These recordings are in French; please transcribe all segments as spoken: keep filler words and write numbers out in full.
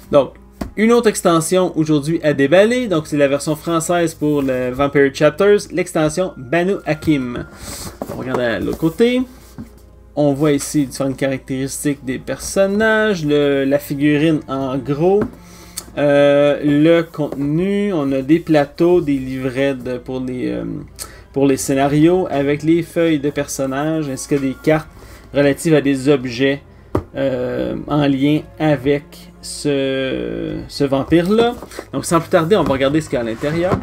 Donc, une autre extension aujourd'hui à déballer. Donc, c'est la version française pour le Vampire Chapters, l'extension Banu Hakim. On regarde à l'autre côté. On voit ici différentes caractéristiques des personnages, le, la figurine en gros, euh, le contenu. On a des plateaux, des livrets de, pour, les, euh, pour les scénarios avec les feuilles de personnages ainsi que des cartes relatives à des objets euh, en lien avec ce, ce vampire-là. Donc sans plus tarder, on va regarder ce qu'il y a à l'intérieur.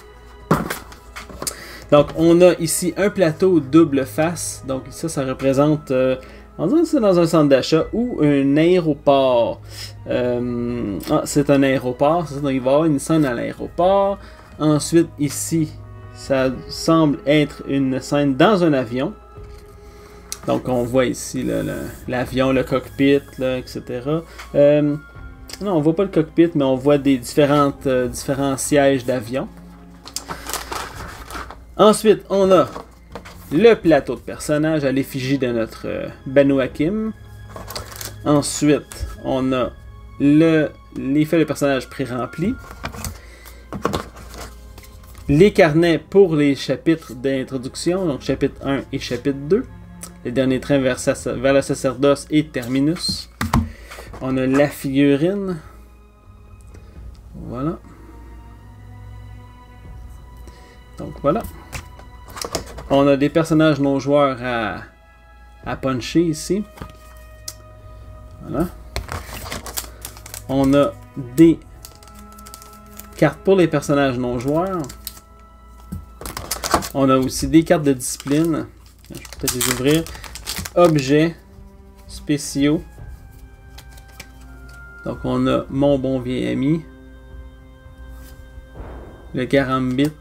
Donc on a ici un plateau double face. Donc ça, ça représente, euh, on dirait que c'est dans un centre d'achat ou un aéroport. Euh, ah, c'est un aéroport, c'est ça, donc il va y avoir une scène à l'aéroport. Ensuite ici, ça semble être une scène dans un avion. Donc on voit ici l'avion, le, le cockpit, là, et cetera. Euh, non, on voit pas le cockpit, mais on voit des différentes, euh, différents sièges d'avion. Ensuite, on a le plateau de personnages à l'effigie de notre euh, Banu Hakim. Ensuite, on a le, les feuilles de personnages pré-remplis. Les carnets pour les chapitres d'introduction, donc chapitre un et chapitre deux. Les derniers trains vers, vers le sacerdoce et Terminus. On a la figurine. Voilà. Donc voilà. On a des personnages non joueurs à, à puncher ici. Voilà. On a des cartes pour les personnages non joueurs. On a aussi des cartes de discipline. Je vais peut-être les ouvrir. Objets spéciaux. Donc on a mon bon vieil ami. Le Karambit.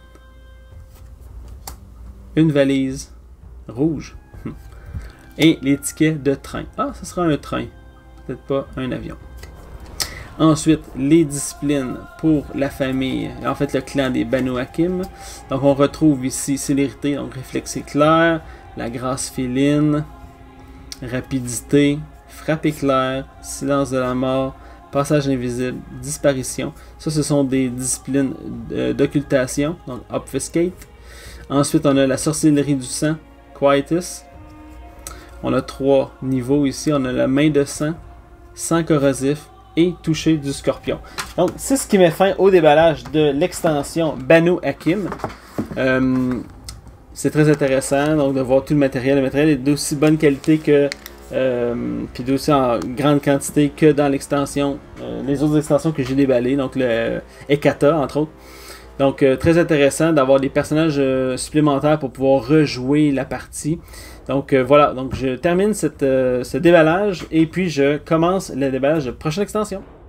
Une valise rouge. Et les tickets de train. Ah, ce sera un train. Peut-être pas un avion. Ensuite, les disciplines pour la famille. En fait, le clan des Banu Hakim. Donc on retrouve ici célérité, donc réflexe éclair. La grâce féline, rapidité, frappe éclair, silence de la mort, passage invisible, disparition. Ça, ce sont des disciplines d'occultation, donc obfuscate. Ensuite, on a la sorcellerie du sang, quietus. On a trois niveaux ici. On a la main de sang, sang corrosif et toucher du scorpion. Donc, c'est ce qui met fin au déballage de l'extension Banu Hakim. Euh, C'est très intéressant donc de voir tout le matériel. Le matériel est d'aussi bonne qualité que euh, puis d'aussi en grande quantité que dans l'extension, euh, les autres extensions que j'ai déballées, donc le Hecata entre autres. Donc euh, très intéressant d'avoir des personnages euh, supplémentaires pour pouvoir rejouer la partie. Donc euh, voilà, donc je termine cette, euh, ce déballage et puis je commence le déballage de la prochaine extension.